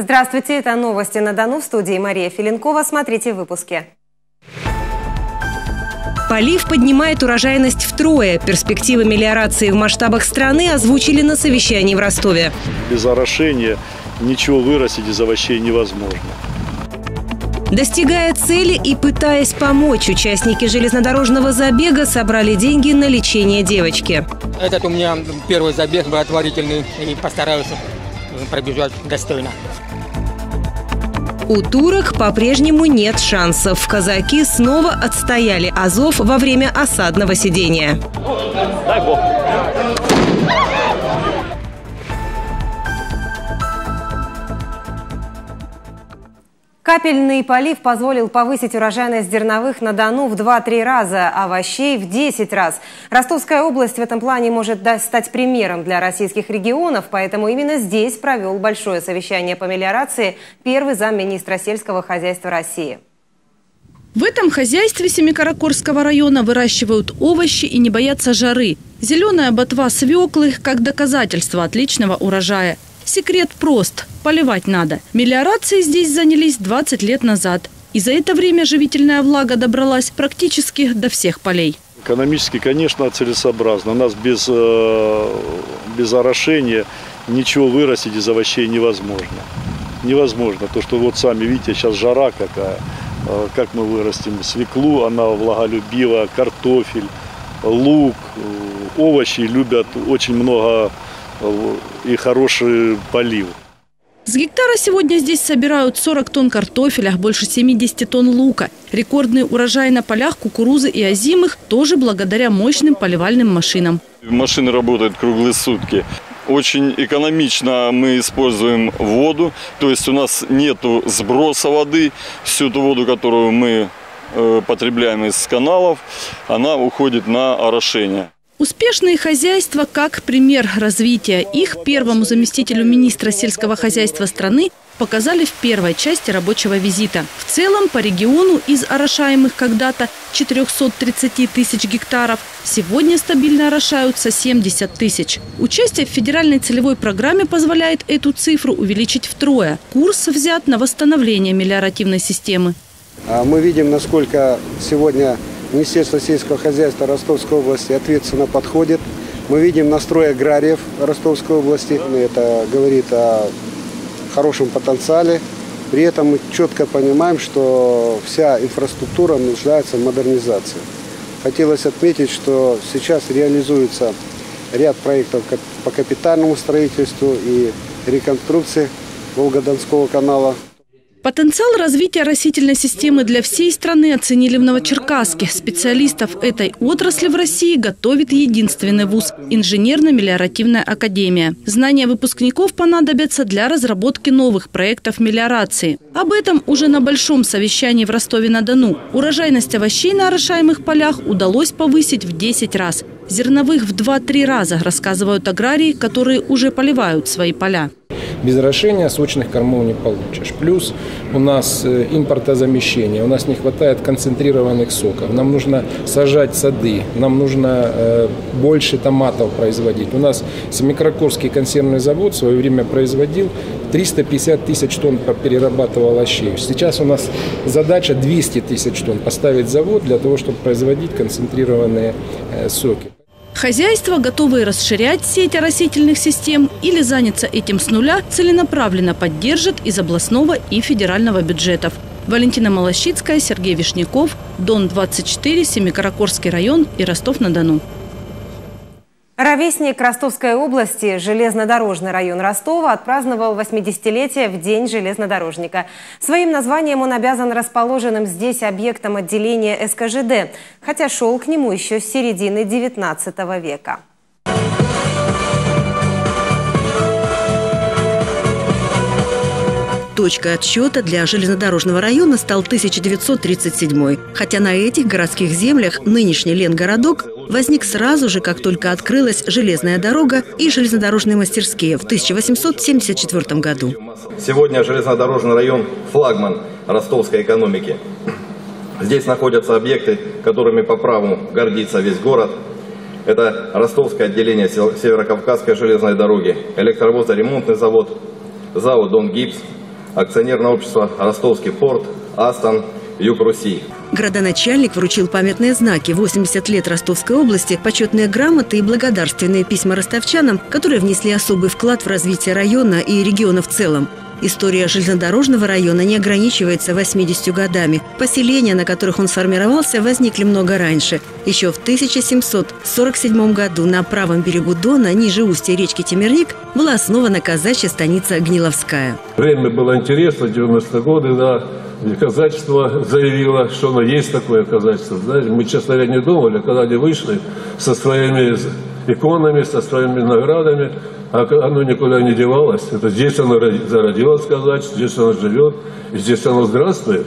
Здравствуйте, это новости на Дону, в студии Мария Филинкова. Смотрите в выпуске. Полив поднимает урожайность втрое. Перспективы мелиорации в масштабах страны озвучили на совещании в Ростове. Без орошения ничего вырастить из овощей невозможно. Достигая цели и пытаясь помочь, участники железнодорожного забега собрали деньги на лечение девочки. Этот у меня первый забег благотворительный, и постараюсь пробежать достойно. У турок по-прежнему нет шансов. Казаки снова отстояли Азов во время осадного сидения. Дай Бог. Капельный полив позволил повысить урожайность зерновых на Дону в 2-3 раза, овощей в 10 раз. Ростовская область в этом плане может стать примером для российских регионов, поэтому именно здесь провел большое совещание по мелиорации первый замминистра сельского хозяйства России. В этом хозяйстве Семикаракорского района выращивают овощи и не боятся жары. Зеленая ботва свеклы как доказательство отличного урожая. Секрет прост – поливать надо. Мелиорацией здесь занялись 20 лет назад. И за это время живительная влага добралась практически до всех полей. Экономически, конечно, целесообразно. У нас без орошения ничего вырастить из овощей невозможно. Невозможно. То, что вот сами видите, сейчас жара какая. Как мы вырастим свеклу, она влаголюбива, картофель, лук, овощи любят очень много и хороший полив. С гектара сегодня здесь собирают 40 тонн картофеля, больше 70 тонн лука. Рекордный урожай на полях кукурузы и озимых тоже благодаря мощным поливальным машинам. Машины работают круглые сутки. Очень экономично мы используем воду, то есть у нас нету сброса воды. Всю ту воду, которую мы потребляем из каналов, она уходит на орошение. Успешные хозяйства как пример развития. Их первому заместителю министра сельского хозяйства страны показали в первой части рабочего визита. В целом по региону из орошаемых когда-то 430 тысяч гектаров сегодня стабильно орошаются 70 тысяч. Участие в федеральной целевой программе позволяет эту цифру увеличить втрое. Курс взят на восстановление мелиоративной системы. Мы видим, насколько сегодня Министерство сельского хозяйства Ростовской области ответственно подходит. Мы видим настрой аграриев Ростовской области. Это говорит о хорошем потенциале. При этом мы четко понимаем, что вся инфраструктура нуждается в модернизации. Хотелось отметить, что сейчас реализуется ряд проектов по капитальному строительству и реконструкции Волго-Донского канала. Потенциал развития растительной системы для всей страны оценили в Новочеркасске. Специалистов этой отрасли в России готовит единственный вуз – Инженерно-мелиоративная академия. Знания выпускников понадобятся для разработки новых проектов мелиорации. Об этом уже на большом совещании в Ростове-на-Дону. Урожайность овощей на орошаемых полях удалось повысить в 10 раз. Зерновых в 2-3 раза, рассказывают аграрии, которые уже поливают свои поля. Без орошения сочных кормов не получишь. Плюс у нас импортозамещение, у нас не хватает концентрированных соков. Нам нужно сажать сады, нам нужно больше томатов производить. У нас Семикаракорский консервный завод в свое время производил 350 тысяч тонн перерабатывал овощей. Сейчас у нас задача 200 тысяч тонн поставить завод для того, чтобы производить концентрированные соки. Хозяйства, готовые расширять сеть оросительных систем или заняться этим с нуля, целенаправленно поддержат из областного и федерального бюджетов. Валентина Малощицкая, Сергей Вишняков, Дон-24, Семикаракорский район и Ростов-на-Дону. Ровесник Ростовской области, железнодорожный район Ростова, отпраздновал 80-летие в День железнодорожника. Своим названием он обязан расположенным здесь объектом отделения СКЖД, хотя шел к нему еще с середины XIX века. Точкой отсчета для железнодорожного района стал 1937. Хотя на этих городских землях нынешний Ленгородок возник сразу же, как только открылась железная дорога и железнодорожные мастерские в 1874 году. Сегодня железнодорожный район – флагман ростовской экономики. Здесь находятся объекты, которыми по праву гордится весь город. Это Ростовское отделение Северокавказской железной дороги, электровозоремонтный завод, ЗАО «Донгипс», акционерное общество «Ростовский порт», «Астон», «Юг Руси». Градоначальник вручил памятные знаки 80 лет Ростовской области, почетные грамоты и благодарственные письма ростовчанам, которые внесли особый вклад в развитие района и региона в целом. История железнодорожного района не ограничивается 80 годами. Поселения, на которых он сформировался, возникли много раньше. Еще в 1747 году на правом берегу Дона, ниже устья речки Темерник, была основана казачья станица Гниловская. Время было интересно, 90-е годы, да. И казачество заявило, что оно есть такое казачество. Знаете, мы, честно говоря, не думали, когда они вышли со своими иконами, со своими наградами, а оно никуда не девалось. Это здесь оно зародилось казачество, здесь оно живет, и здесь оно здравствует.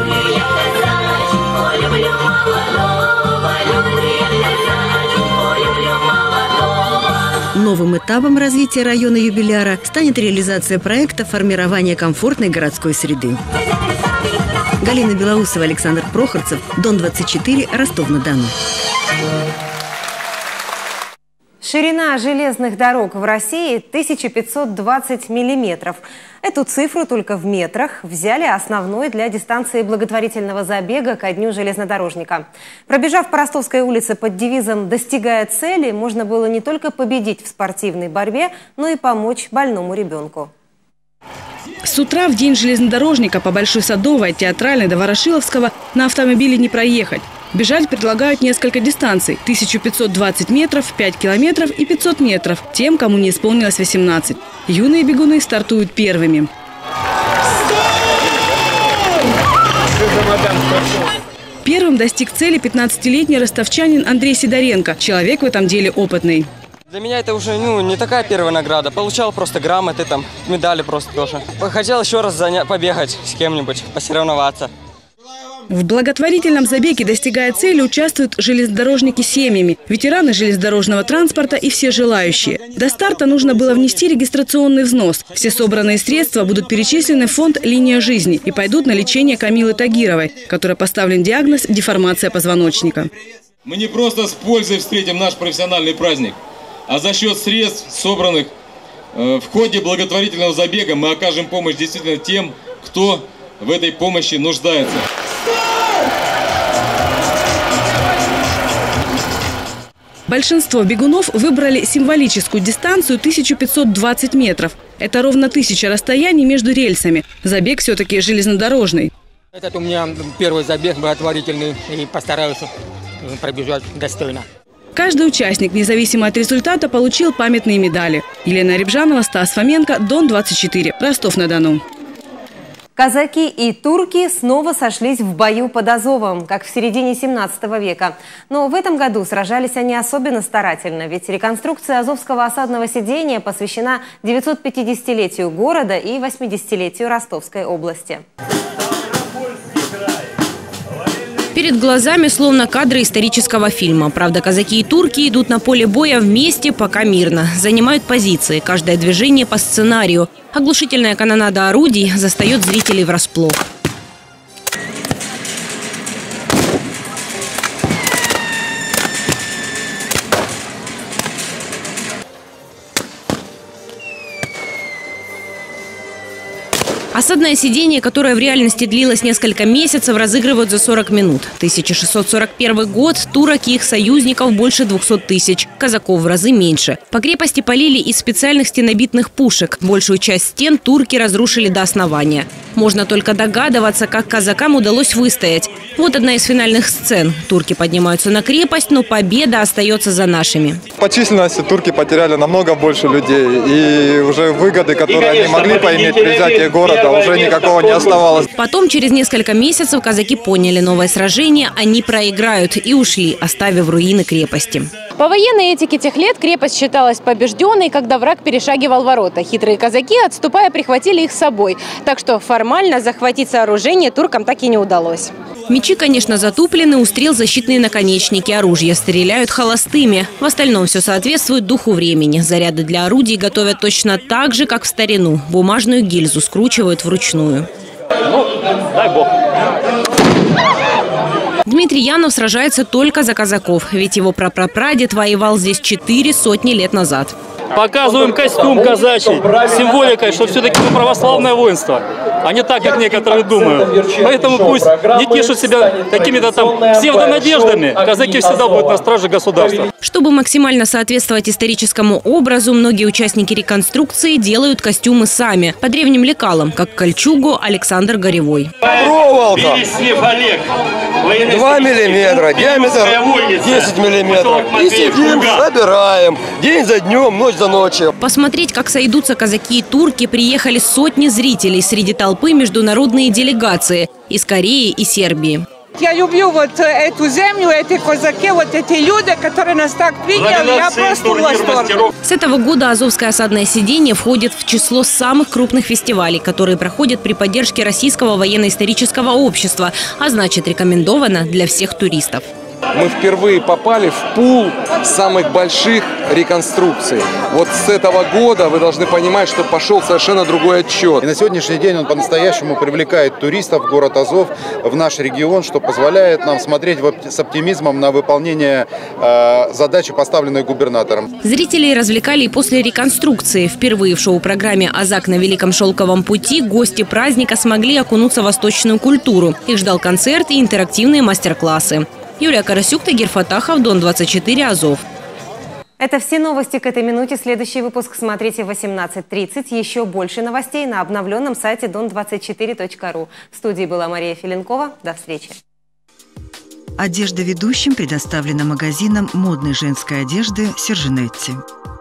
Новым этапом развития района юбиляра станет реализация проекта формирования комфортной городской среды. Галина Белоусова, Александр Прохорцев, Дон-24, Ростов-на-Дону. Ширина железных дорог в России 1520 миллиметров. Эту цифру только в метрах взяли основной для дистанции благотворительного забега ко Дню железнодорожника. Пробежав по Ростовской улице под девизом «Достигая цели», можно было не только победить в спортивной борьбе, но и помочь больному ребенку. С утра в день железнодорожника по Большой Садовой, Театральной до Ворошиловского на автомобиле не проехать. Бежать предлагают несколько дистанций – 1520 метров, 5 километров и 500 метров тем, кому не исполнилось 18. Юные бегуны стартуют первыми. Первым достиг цели 15-летний ростовчанин Андрей Сидоренко. Человек в этом деле опытный. Для меня это уже не такая первая награда. Получал просто грамоты, медали просто тоже. Хотел еще раз побегать с кем-нибудь, посоревноваться. В благотворительном забеге «Достигая цели» участвуют железнодорожники семьями, ветераны железнодорожного транспорта и все желающие. До старта нужно было внести регистрационный взнос. Все собранные средства будут перечислены в фонд «Линия жизни» и пойдут на лечение Камилы Тагировой, которой поставлен диагноз «деформация позвоночника». Мы не просто с пользой встретим наш профессиональный праздник, а за счет средств, собранных в ходе благотворительного забега, мы окажем помощь действительно тем, кто в этой помощи нуждается. Большинство бегунов выбрали символическую дистанцию 1520 метров. Это ровно 1000 расстояний между рельсами. Забег все-таки железнодорожный. Этот у меня первый забег благотворительный, и постараюсь пробежать достойно. Каждый участник, независимо от результата, получил памятные медали. Елена Рябжанова, Стас Фоменко, Дон-24, Ростов-на-Дону. Казаки и турки снова сошлись в бою под Азовом, как в середине 17 века. Но в этом году сражались они особенно старательно, ведь реконструкция Азовского осадного сидения посвящена 950-летию города и 80-летию Ростовской области. Перед глазами словно кадры исторического фильма. Правда, казаки и турки идут на поле боя вместе, пока мирно. Занимают позиции, каждое движение по сценарию. Оглушительная канонада орудий застает зрителей врасплох. Осадное сидение, которое в реальности длилось несколько месяцев, разыгрывают за 40 минут. 1641 год, турок и их союзников больше 200 тысяч. Казаков в разы меньше. По крепости полили из специальных стенобитных пушек. Большую часть стен турки разрушили до основания. Можно только догадываться, как казакам удалось выстоять. Вот одна из финальных сцен. Турки поднимаются на крепость, но победа остается за нашими. По численности турки потеряли намного больше людей. И уже выгоды, которые они могли поиметь при взятии города, уже никакого не оставалось. Потом, через несколько месяцев, казаки поняли, новое сражение они проиграют и ушли, оставив руины крепости. По военной этике тех лет крепость считалась побежденной, когда враг перешагивал ворота. Хитрые казаки, отступая, прихватили их с собой. Так что формально захватить сооружение туркам так и не удалось. Мечи, конечно, затуплены, у стрел защитные наконечники, оружия стреляют холостыми. В остальном все соответствует духу времени. Заряды для орудий готовят точно так же, как в старину. Бумажную гильзу скручивают вручную. Ну, дай бог. Дмитрий Янов сражается только за казаков, ведь его прапрапрадед воевал здесь 400 лет назад. Показываем костюм казачий, символикой, что все-таки мы православное воинство. а не так, как некоторые думают. Поэтому пусть не тешат себя какими-то там псевдонадеждами. Казаки всегда будут на страже государства. Чтобы максимально соответствовать историческому образу, многие участники реконструкции делают костюмы сами. По древним лекалам, как кольчугу Александр Горевой. Проволока 2 миллиметра, диаметр 10 миллиметров. И сидим, собираем. День за днем, ночь за ночью. Посмотреть, как сойдутся казаки и турки, приехали сотни зрителей. Среди толпы международные делегации из Кореи и Сербии. Я люблю вот эту землю, эти казаки, вот эти люди, которые нас так приняли. Я просто в восторге. С этого года Азовское осадное сидение входит в число самых крупных фестивалей, которые проходят при поддержке Российского военно-исторического общества, а значит рекомендовано для всех туристов. Мы впервые попали в пул самых больших реконструкций. Вот с этого года вы должны понимать, что пошел совершенно другой отчет. И на сегодняшний день он по-настоящему привлекает туристов в город Азов, в наш регион, что позволяет нам смотреть с оптимизмом на выполнение задачи, поставленной губернатором. Зрителей развлекали и после реконструкции. Впервые в шоу-программе «Азак на Великом Шелковом пути» гости праздника смогли окунуться в восточную культуру. Их ждал концерт и интерактивные мастер-классы. Юлия Карасюк, Тагир Фатахов, Дон 24, Азов. Это все новости к этой минуте. Следующий выпуск смотрите в 18:30. Еще больше новостей на обновленном сайте don24.ru. В студии была Мария Филенкова. До встречи. Одежда ведущим предоставлена магазином модной женской одежды «Сержинетти».